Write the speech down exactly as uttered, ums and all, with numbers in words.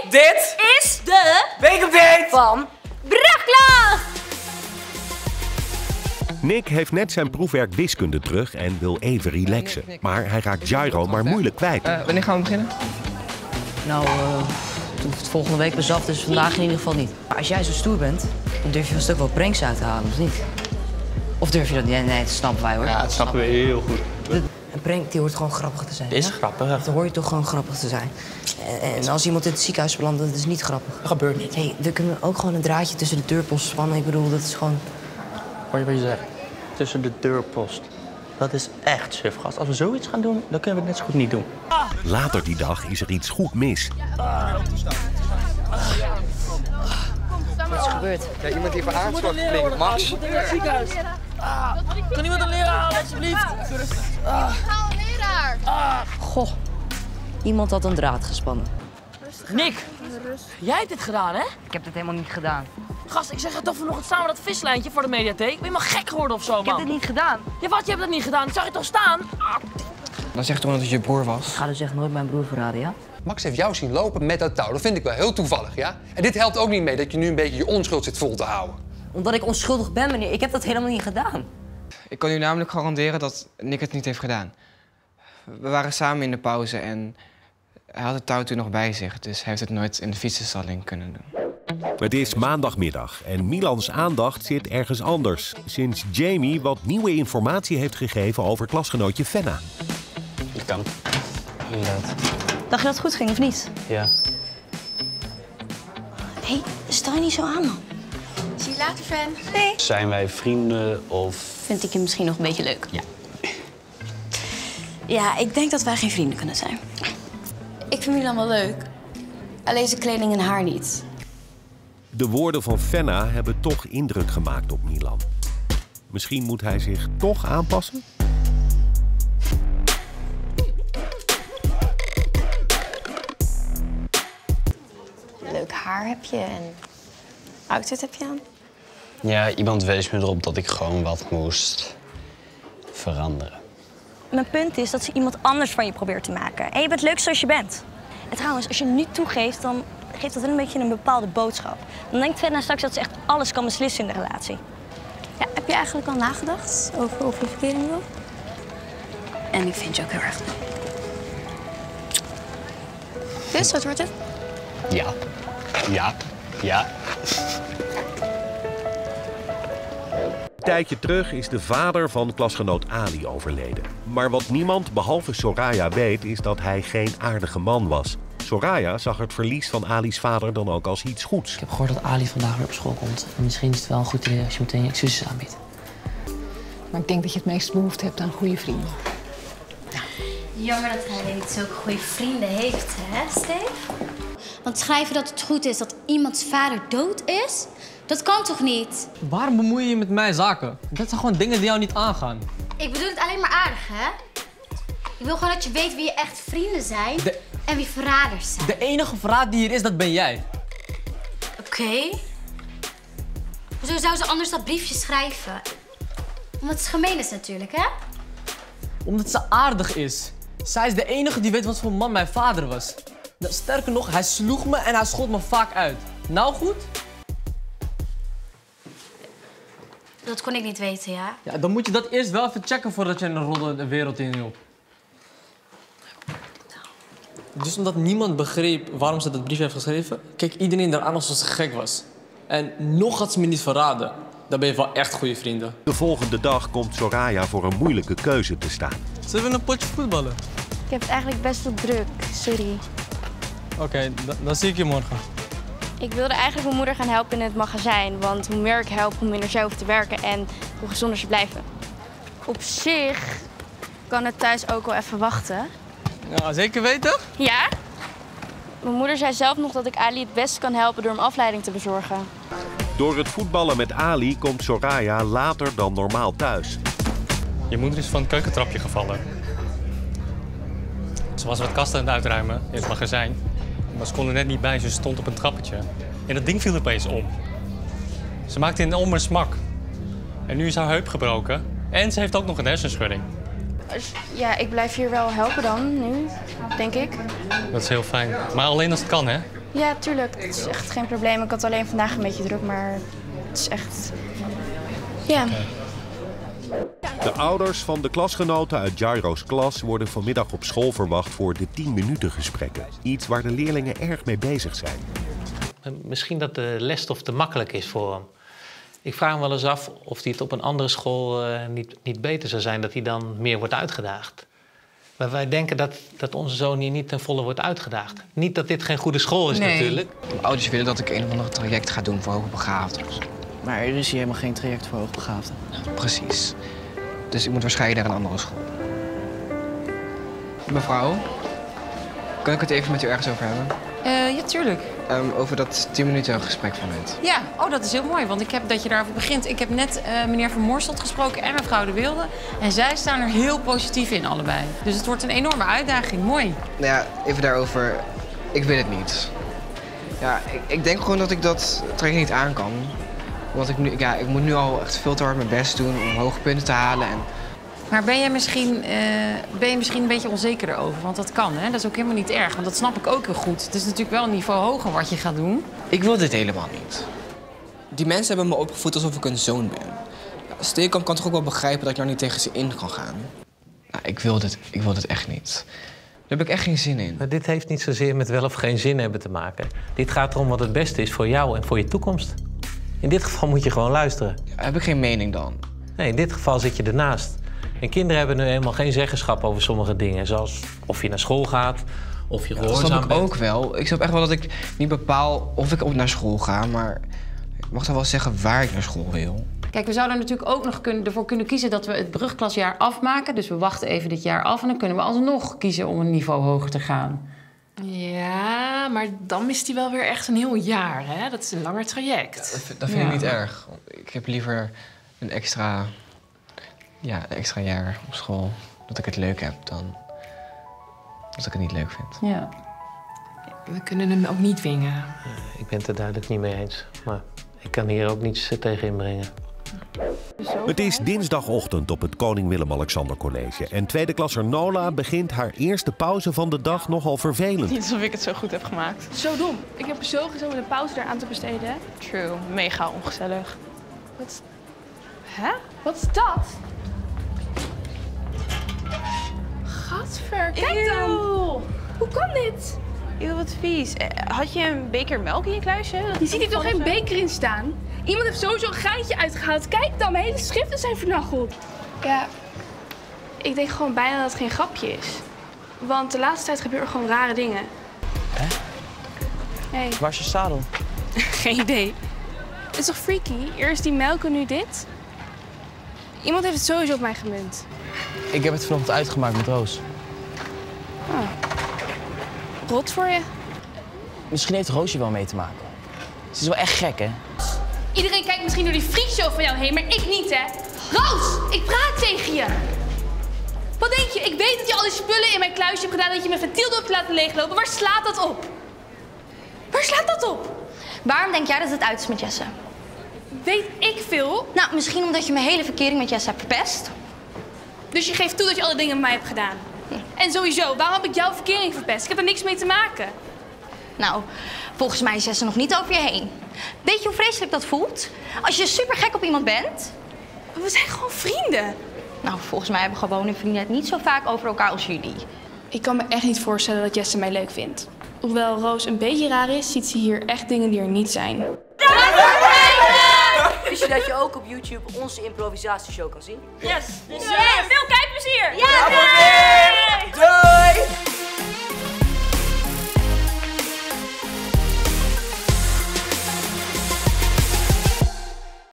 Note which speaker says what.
Speaker 1: Dit
Speaker 2: is de
Speaker 1: weekupdate
Speaker 2: van Brakla!
Speaker 3: Nick heeft net zijn proefwerk wiskunde terug en wil even relaxen. Maar hij raakt Jairo maar moeilijk kwijt.
Speaker 4: Uh, wanneer gaan we beginnen?
Speaker 5: Nou, uh, het hoeft volgende week pas af, dus vandaag in ieder geval niet. Maar als jij zo stoer bent, dan durf je een stuk wel pranks uit te halen, of niet? Of durf je dat niet? Nee, nee, dat snappen wij hoor.
Speaker 4: Ja, dat snappen we heel goed.
Speaker 5: Een prank die hoort gewoon grappig te zijn.
Speaker 4: Is
Speaker 5: ja?
Speaker 4: grappig.
Speaker 5: Dan hoor je toch gewoon grappig te zijn. En, en als iemand in het ziekenhuis belandt, dat is niet grappig.
Speaker 4: Dat gebeurt niet.
Speaker 5: Hey, we kunnen ook gewoon een draadje tussen de deurpost spannen. Ik bedoel, dat is gewoon...
Speaker 4: Hoor je wat je zegt? Tussen de deurpost. Dat is echt suf, gast. Als we zoiets gaan doen, dan kunnen we het net zo goed niet doen.
Speaker 3: Later die dag is er iets goed mis.
Speaker 5: Wat is gebeurd?
Speaker 1: Ja, iemand die voor aanslag geklikt. Max.
Speaker 6: Ah, kan iemand een leraar halen, alsjeblieft?
Speaker 2: Ah. Ik haal een leraar.
Speaker 6: Ah.
Speaker 5: Goh, iemand had een draad gespannen.
Speaker 6: Nick, jij hebt dit gedaan, hè?
Speaker 5: Ik heb dit helemaal niet gedaan.
Speaker 6: Gast, ik zeg het toch vanochtend samen dat vislijntje voor de mediatheek. Ben je maar gek geworden of zo, man?
Speaker 5: Ik heb dit niet gedaan.
Speaker 6: Ja, wat? Je hebt dat niet gedaan? Ik zag je toch staan? Ah.
Speaker 4: Dan zeg toch dat het je broer was?
Speaker 5: Ik ga dus echt nooit mijn broer verraden, ja?
Speaker 7: Max heeft jou zien lopen met dat touw. Dat vind ik wel heel toevallig, ja? En dit helpt ook niet mee dat je nu een beetje je onschuld zit vol te houden.
Speaker 5: Omdat ik onschuldig ben, meneer. Ik heb dat helemaal niet gedaan.
Speaker 8: Ik kan u namelijk garanderen dat Nick het niet heeft gedaan. We waren samen in de pauze en hij had het touw toen nog bij zich. Dus hij heeft het nooit in de fietsenstalling kunnen doen.
Speaker 3: Het is maandagmiddag en Milans aandacht zit ergens anders. Sinds Jamie wat nieuwe informatie heeft gegeven over klasgenootje Fenna.
Speaker 4: Ik kan. Inderdaad.
Speaker 2: Dacht je dat het goed ging of niet?
Speaker 4: Ja.
Speaker 2: Hé, hey, stel je niet zo aan, man. Zie je later, fan. Nee.
Speaker 9: Zijn wij vrienden of...
Speaker 2: Vind ik je misschien nog een beetje leuk?
Speaker 9: Ja.
Speaker 2: Ja, ik denk dat wij geen vrienden kunnen zijn. Ik vind Milan wel leuk. Alleen zijn kleding en haar niet.
Speaker 3: De woorden van Fenna hebben toch indruk gemaakt op Milan. Misschien moet hij zich toch aanpassen?
Speaker 2: Leuk haar heb je en outfit heb je aan.
Speaker 9: Ja, iemand wees me erop dat ik gewoon wat moest veranderen.
Speaker 10: Mijn punt is dat ze iemand anders van je probeert te maken. En je bent leuk zoals je bent. En trouwens, als je het niet toegeeft, dan geeft dat wel een beetje een bepaalde boodschap. Dan denkt Fenna straks dat ze echt alles kan beslissen in de relatie.
Speaker 2: Ja, heb je eigenlijk al nagedacht over of je verkering wil? En ik vind je ook heel erg leuk. Dus, wat wordt het?
Speaker 9: Ja. Ja. Ja.
Speaker 3: Een tijdje terug is de vader van klasgenoot Ali overleden. Maar wat niemand behalve Soraya weet, is dat hij geen aardige man was. Soraya zag het verlies van Ali's vader dan ook als iets goeds.
Speaker 11: Ik heb gehoord dat Ali vandaag weer op school komt. En misschien is het wel een goed idee als je meteen je excuses aanbiedt.
Speaker 12: Maar ik denk dat je het meest behoefte hebt aan goede vrienden.
Speaker 13: Jammer dat hij niet zulke goede vrienden heeft, hè, Steve? Want schrijven dat het goed is dat iemands vader dood is, dat kan toch niet?
Speaker 14: Waarom bemoei je je met mijn zaken? Dat zijn gewoon dingen die jou niet aangaan.
Speaker 13: Ik bedoel het alleen maar aardig, hè? Ik wil gewoon dat je weet wie je echt vrienden zijn
Speaker 14: de...
Speaker 13: en wie verraders zijn.
Speaker 14: De enige verraad die hier is, dat ben jij.
Speaker 13: Oké. Okay. Hoezo zou ze anders dat briefje schrijven? Omdat het gemeen is natuurlijk, hè?
Speaker 14: Omdat ze aardig is. Zij is de enige die weet wat voor man mijn vader was. Nou, sterker nog, hij sloeg me en hij schold me vaak uit. Nou goed?
Speaker 13: Dat kon ik niet weten, ja?
Speaker 14: Ja, dan moet je dat eerst wel even checken voordat je een rol de wereld in hielp. Dus omdat niemand begreep waarom ze dat briefje heeft geschreven, keek iedereen eraan alsof ze gek was. En nog had ze me niet verraden. Dan ben je wel echt goede vrienden.
Speaker 3: De volgende dag komt Soraya voor een moeilijke keuze te staan.
Speaker 14: Zullen we een potje voetballen?
Speaker 10: Ik heb het eigenlijk best wel druk, sorry.
Speaker 14: Oké, okay, dan zie ik je morgen.
Speaker 10: Ik wilde eigenlijk mijn moeder gaan helpen in het magazijn. Want hoe meer ik help, hoe minder zij hoeft te werken en hoe gezonder ze blijven. Op zich kan het thuis ook wel even wachten.
Speaker 14: Ja, zeker weten?
Speaker 10: Ja. Mijn moeder zei zelf nog dat ik Ali het beste kan helpen door hem afleiding te bezorgen.
Speaker 3: Door het voetballen met Ali komt Soraya later dan normaal thuis.
Speaker 15: Je moeder is van het keukentrapje gevallen. Ze was wat kasten aan het uitruimen in het magazijn. Maar ze kon er net niet bij, ze stond op een trappetje. En dat ding viel opeens om. Ze maakte een om en smak. En nu is haar heup gebroken. En ze heeft ook nog een hersenschudding.
Speaker 10: Ja, ik blijf hier wel helpen dan, nu, denk ik.
Speaker 15: Dat is heel fijn. Maar alleen als het kan, hè?
Speaker 16: Ja, tuurlijk. Het is echt geen probleem. Ik had alleen vandaag een beetje druk, maar het is echt... Ja.
Speaker 3: De ouders van de klasgenoten uit Jairo's klas worden vanmiddag op school verwacht voor de tien minuten gesprekken. Iets waar de leerlingen erg mee bezig zijn.
Speaker 17: Misschien dat de lesstof te makkelijk is voor hem. Ik vraag me wel eens af of hij het op een andere school uh, niet, niet beter zou zijn, dat hij dan meer wordt uitgedaagd. Maar wij denken dat, dat onze zoon hier niet ten volle wordt uitgedaagd. Niet dat dit geen goede school is
Speaker 8: nee.
Speaker 17: natuurlijk.
Speaker 8: Mijn ouders willen dat ik een of ander traject ga doen voor hoogbegaafden.
Speaker 4: Maar er is hier helemaal geen traject voor hoogbegaafden.
Speaker 8: Precies. Dus ik moet waarschijnlijk naar een andere school. Mevrouw, kan ik het even met u ergens over hebben?
Speaker 5: Uh, ja, tuurlijk.
Speaker 8: Um, over dat tien minuten gesprek van net.
Speaker 5: Ja, oh, dat is heel mooi, want ik heb dat je daarover begint. Ik heb net uh, meneer Van Moorselt gesproken en mevrouw De Wilde. En zij staan er heel positief in, allebei. Dus het wordt een enorme uitdaging. Mooi.
Speaker 8: Nou ja, even daarover. Ik weet het niet. Ja, ik, ik denk gewoon dat ik dat traject niet aan kan. Want ik, nu, ja, ik moet nu al echt veel te hard mijn best doen om hoge punten te halen. En...
Speaker 5: Maar ben, jij misschien, uh, ben je misschien een beetje onzeker erover? Want dat kan, hè? Dat is ook helemaal niet erg. Want dat snap ik ook heel goed. Het is natuurlijk wel een niveau hoger wat je gaat doen.
Speaker 8: Ik wil dit helemaal niet. Die mensen hebben me opgevoed alsof ik een zoon ben. Ja, Steenkamp kan toch ook wel begrijpen dat ik nou niet tegen ze in kan gaan? Nou, ik wil dit, ik wil dit echt niet. Daar heb ik echt geen zin in.
Speaker 17: Maar dit heeft niet zozeer met wel of geen zin hebben te maken. Dit gaat erom wat het beste is voor jou en voor je toekomst. In dit geval moet je gewoon luisteren.
Speaker 8: Ja, heb ik geen mening dan?
Speaker 17: Nee, in dit geval zit je ernaast. En kinderen hebben nu helemaal geen zeggenschap over sommige dingen. Zoals of je naar school gaat, of je gehoorzaam bent.
Speaker 8: Ja, dat snap ik ook wel. Ik snap echt wel dat ik niet bepaal of ik ook naar school ga. Maar ik mag toch wel zeggen waar ik naar school wil.
Speaker 5: Kijk, we zouden natuurlijk ook nog kunnen, ervoor kunnen kiezen dat we het brugklasjaar afmaken. Dus we wachten even dit jaar af en dan kunnen we alsnog kiezen om een niveau hoger te gaan.
Speaker 6: Ja, maar dan mist hij wel weer echt een heel jaar, hè? Dat is een langer traject.
Speaker 8: Ja, dat vind, dat vind
Speaker 6: ja.
Speaker 8: ik niet erg. Ik heb liever een extra, ja, een extra jaar op school. Dat ik het leuk heb dan dat ik het niet leuk vind.
Speaker 5: Ja.
Speaker 6: We kunnen hem ook niet dwingen.
Speaker 17: Ik ben het er duidelijk niet mee eens. Maar ik kan hier ook niets tegen inbrengen.
Speaker 3: Het is dinsdagochtend op het Koning Willem-Alexander College. En tweede klasser Nola begint haar eerste pauze van de dag nogal vervelend.
Speaker 18: Niet alsof ik het zo goed heb gemaakt.
Speaker 16: Zo dom. Ik heb er zo gezogen de pauze eraan te besteden.
Speaker 18: True. Mega ongezellig.
Speaker 16: Wat? Hè? Wat is dat? Gadver, kijk dan! Hoe kan dit?
Speaker 18: Eeuw, wat vies. Had je een beker melk in je kluisje?
Speaker 16: Je ziet hier toch geen beker in staan? Iemand heeft sowieso een gaatje uitgehaald. Kijk dan, mijn hele schriften zijn vernacheld. Ja, ik denk gewoon bijna dat het geen grapje is. Want de laatste tijd gebeuren gewoon rare dingen.
Speaker 4: Hè?
Speaker 16: Hey.
Speaker 4: Waar is je zadel?
Speaker 16: Geen idee. Het is toch freaky? Eerst die melk en nu dit? Iemand heeft het sowieso op mij gemunt.
Speaker 4: Ik heb het vanochtend uitgemaakt met Roos.
Speaker 16: Oh. Rot voor je.
Speaker 4: Misschien heeft Roosje wel mee te maken. Ze is wel echt gek, hè?
Speaker 16: Iedereen kijkt misschien door die freakshow van jou heen, maar ik niet, hè? Roos, ik praat tegen je. Wat denk je? Ik weet dat je al die spullen in mijn kluisje hebt gedaan, dat je mijn ventiel hebt laten leeglopen. Waar slaat dat op? Waar slaat dat op?
Speaker 10: Waarom denk jij dat het uit is met Jesse?
Speaker 16: Weet ik veel.
Speaker 10: Nou, misschien omdat je mijn hele verkering met Jesse hebt verpest.
Speaker 16: Dus je geeft toe dat je alle dingen met mij hebt gedaan. Hm. En sowieso, waarom heb ik jouw verkering verpest? Ik heb er niks mee te maken.
Speaker 10: Nou, volgens mij is Jesse nog niet over je heen. Weet je hoe vreselijk dat voelt? Als je super gek op iemand bent.
Speaker 16: We zijn gewoon vrienden.
Speaker 10: Nou, volgens mij hebben gewone vrienden het niet zo vaak over elkaar als jullie.
Speaker 16: Ik kan me echt niet voorstellen dat Jesse mij leuk vindt. Hoewel Roos een beetje raar is, ziet ze hier echt dingen die er niet zijn.
Speaker 19: Wist je dat je ook op YouTube onze improvisatieshow kan zien?
Speaker 6: Yes! Dus, uh, veel kijkplezier!